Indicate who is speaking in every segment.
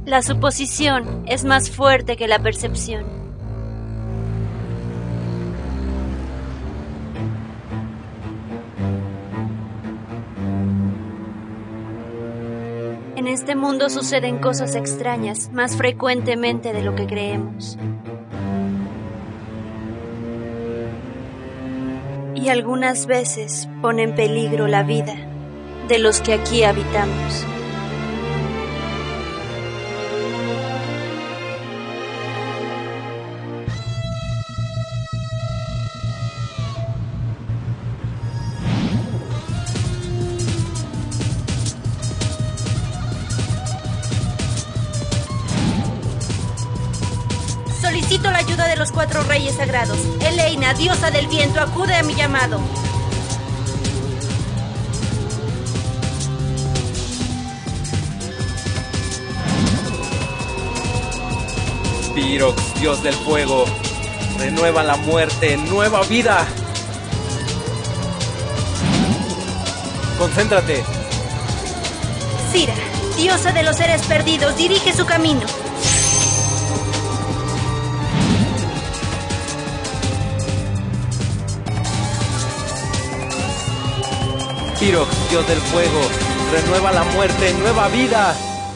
Speaker 1: La suposición es más fuerte que la percepción. En este mundo suceden cosas extrañas más frecuentemente de lo que creemos. Y algunas veces pone en peligro la vida de los que aquí habitamos.
Speaker 2: Solicito la ayuda de los 4 reyes sagrados. Eleina, diosa del viento, acude a mi llamado.
Speaker 3: Pyrox, dios del fuego, renueva la muerte, nueva vida. Concéntrate.
Speaker 2: Sira, diosa de los seres perdidos, dirige su camino.
Speaker 3: Pyrox, dios del fuego, renueva la muerte, nueva vida.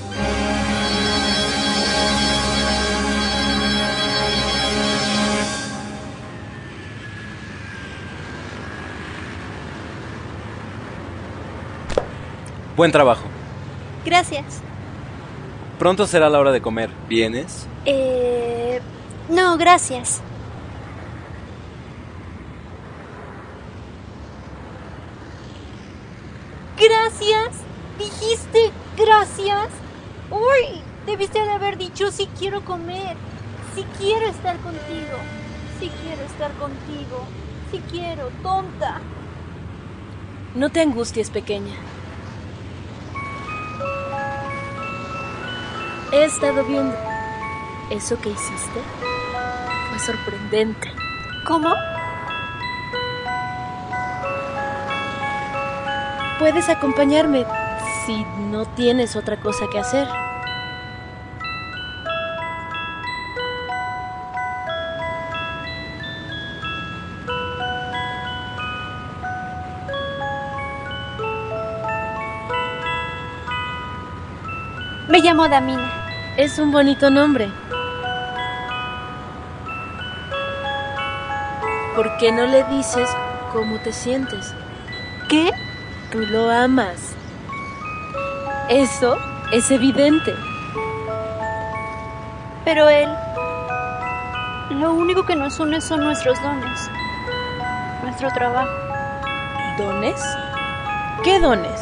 Speaker 3: Buen trabajo.
Speaker 1: Gracias.
Speaker 3: Pronto será la hora de comer. ¿Vienes?
Speaker 1: No, gracias.
Speaker 2: Gracias. ¿Dijiste gracias? Uy, debiste de haber dicho sí quiero comer. Sí quiero estar contigo. Sí quiero estar contigo. Sí quiero, tonta.
Speaker 4: No te angusties, pequeña. He estado viendo. Eso que hiciste fue sorprendente.
Speaker 1: ¿Cómo?
Speaker 4: Puedes acompañarme si no tienes otra cosa que hacer.
Speaker 1: Me llamo Damina.
Speaker 4: Es un bonito nombre. ¿Por qué no le dices cómo te sientes?
Speaker 1: ¿Qué?
Speaker 4: Tú lo amas. Eso es evidente.
Speaker 1: Pero él... Lo único que nos une son nuestros dones. Nuestro trabajo.
Speaker 4: ¿Dones? ¿Qué dones?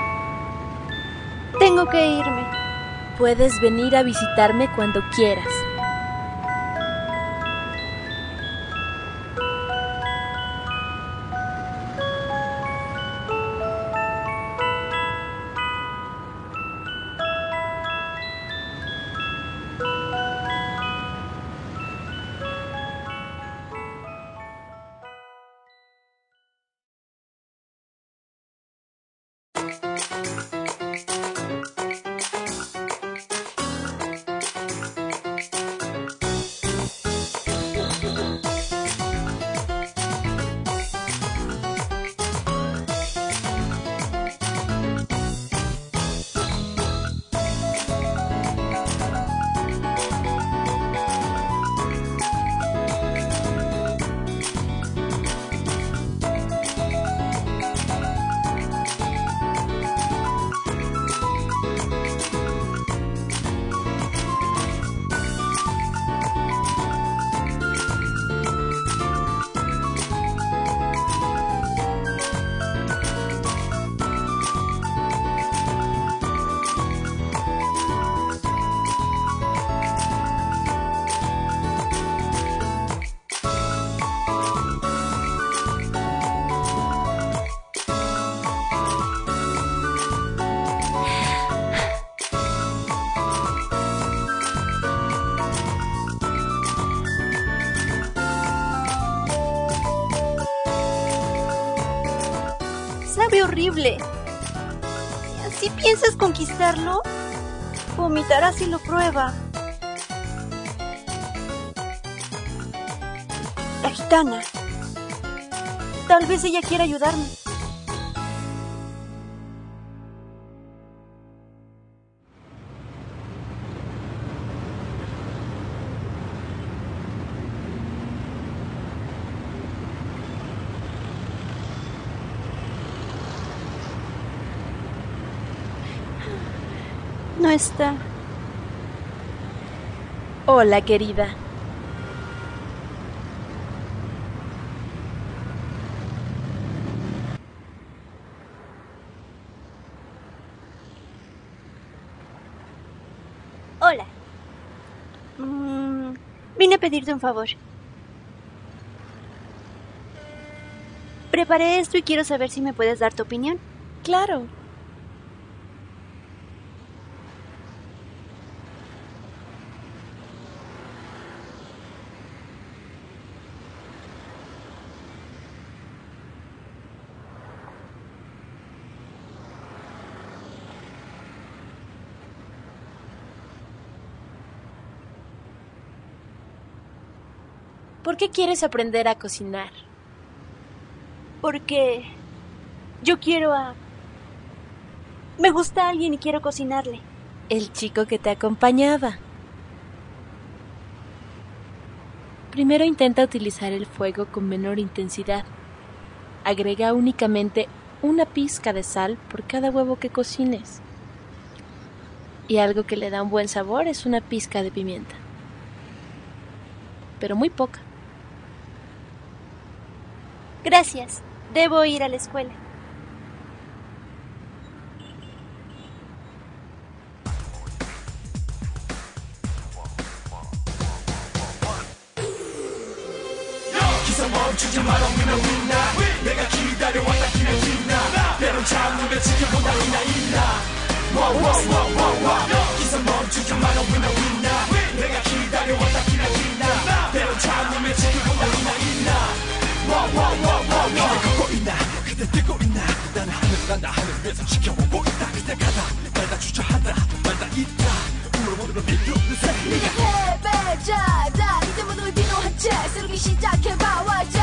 Speaker 1: Tengo que irme.
Speaker 4: Puedes venir a visitarme cuando quieras.
Speaker 1: Sabe horrible. ¿Así piensas conquistarlo? Vomitará si lo prueba. La gitana. Tal vez ella quiera ayudarme. No está.
Speaker 4: Hola, querida.
Speaker 1: Hola. Vine a pedirte un favor. Preparé esto y quiero saber si me puedes dar tu opinión.
Speaker 4: Claro. ¿Por qué quieres aprender a cocinar?
Speaker 1: Porque yo quiero a... Me gusta alguien y quiero cocinarle.
Speaker 4: El chico que te acompañaba. Primero intenta utilizar el fuego con menor intensidad. Agrega únicamente una pizca de sal por cada huevo que cocines. Y algo que le da un buen sabor es una pizca de pimienta. Pero muy poca.
Speaker 1: Gracias. Debo ir a la escuela.
Speaker 5: 패배자다 이제 모두 비노한 채 새롭게 시작해봐.